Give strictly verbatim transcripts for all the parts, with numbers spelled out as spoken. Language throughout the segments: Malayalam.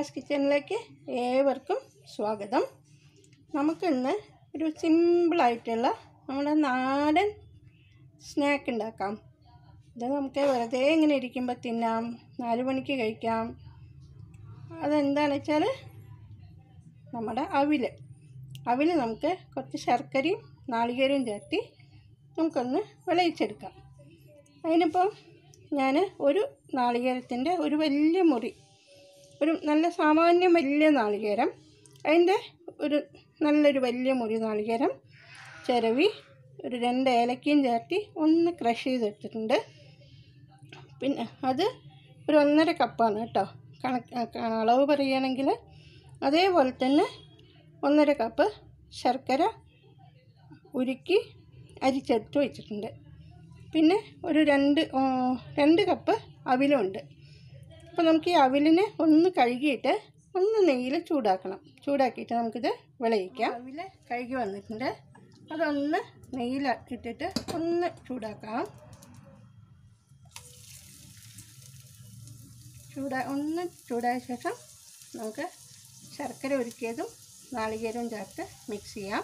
ഷീബാസ് കിച്ചണിലേക്ക് ഏവർക്കും സ്വാഗതം. നമുക്കിന്ന് ഒരു സിമ്പിളായിട്ടുള്ള നമ്മുടെ നാടൻ സ്നാക്ക് ഉണ്ടാക്കാം. ഇത് നമുക്ക് വെറുതെ ഇങ്ങനെ ഇരിക്കുമ്പോൾ തിന്നാം, നാല് മണിക്ക് കഴിക്കാം. അതെന്താണെന്ന് വെച്ചാൽ നമ്മുടെ അവിൽ അവിൽ നമുക്ക് കുറച്ച് ശർക്കരയും നാളികേരവും ചേർത്തി നമുക്കൊന്ന് വിളയിച്ചെടുക്കാം. അതിനിപ്പോൾ ഞാൻ ഒരു നാളികേരത്തിൻ്റെ ഒരു വലിയ മുറി, ഒരു നല്ല സാമാന്യം വലിയ നാളികേരം, അതിൻ്റെ ഒരു നല്ലൊരു വലിയ മുറി നാളികേരം ചിരവി ഒരു രണ്ട് ഏലക്കയും ചേർത്തി ഒന്ന് ക്രഷ് ചെയ്തെടുത്തിട്ടുണ്ട്. പിന്നെ അത് ഒരു ഒന്നര കപ്പാണ് കേട്ടോ. കണക്ക് അളവ് പറയുകയാണെങ്കിൽ അതേപോലെ തന്നെ ഒന്നര കപ്പ് ശർക്കര ഉരുക്കി അരിച്ചെടുത്ത് വെച്ചിട്ടുണ്ട്. പിന്നെ ഒരു രണ്ട് രണ്ട് കപ്പ് അവിലുണ്ട്. അപ്പോൾ നമുക്ക് ഈ അവിലിനെ ഒന്ന് കഴുകിയിട്ട് ഒന്ന് നെയ്യിൽ ചൂടാക്കണം. ചൂടാക്കിയിട്ട് നമുക്കിത് വിളയിക്കാം. അവിൽ കഴുകി വന്നിട്ടുണ്ട്, അതൊന്ന് നെയ്യിൽ ഇട്ടിട്ട് ഒന്ന് ചൂടാക്കാം. ചൂടാ ഒന്ന് ചൂടായ ശേഷം നമുക്ക് ശർക്കര ഉരുക്കിയതും നാളികേരവും ചേർത്ത് മിക്സ് ചെയ്യാം.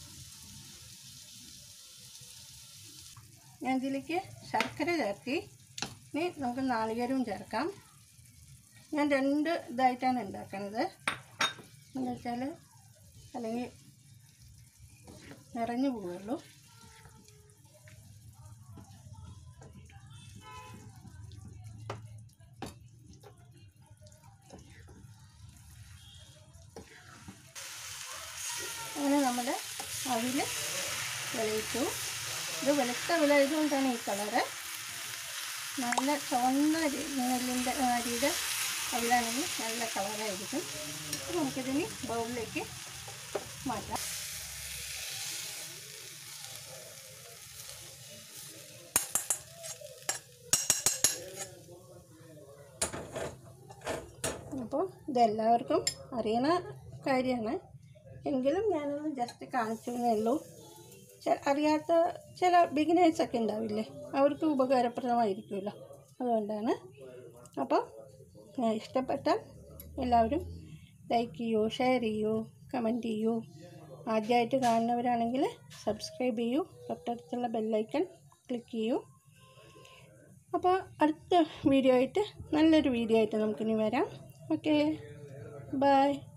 ഞാൻ ഇതിലേക്ക് ശർക്കര ചേർത്തി, ഇനി നമുക്ക് നാളികേരവും ചേർക്കാം. ഞാൻ രണ്ട് ഇതായിട്ടാണ് ഉണ്ടാക്കുന്നത്. എന്താ വെച്ചാൽ അല്ലെങ്കിൽ നിറഞ്ഞു പോവുള്ളൂ. അങ്ങനെ നമ്മുടെ അവിൽ വിളയിച്ചു. ഇത് വെളുത്ത വിളയതുകൊണ്ടാണ് ഈ കളറ്. നല്ല ചുവന്ന നെല്ലിൻ്റെ അരിയുടെ അവിലാണെങ്കിൽ നല്ല കളറായിരിക്കും. അപ്പോൾ നമുക്കിതിന് ബൗളിലേക്ക് മാറ്റാം. അപ്പോൾ ഇതെല്ലാവർക്കും അറിയണ കാര്യമാണ്, എങ്കിലും ഞാനൊന്ന് ജസ്റ്റ് കാണിച്ചു എന്നേ ഉള്ളൂ. അറിയാത്ത ചില ബിഗിനേഴ്സൊക്കെ ഉണ്ടാവില്ലേ, അവർക്ക് ഉപകാരപ്രദമായിരിക്കുമല്ലോ, അതുകൊണ്ടാണ്. അപ്പോൾ ഇഷ്ടപ്പെട്ടാൽ എല്ലാവരും ലൈക്ക് ചെയ്യൂ, ഷെയർ ചെയ്യൂ, കമൻറ്റ് ചെയ്യൂ. ആദ്യമായിട്ട് കാണുന്നവരാണെങ്കിൽ സബ്സ്ക്രൈബ് ചെയ്യൂ, തൊട്ടടുത്തുള്ള ബെല്ലൈക്കൺ ക്ലിക്ക് ചെയ്യൂ. അപ്പോൾ അടുത്ത വീഡിയോ ആയിട്ട്, നല്ലൊരു വീഡിയോ ആയിട്ട് നമുക്കിനി വരാം. Okay, by.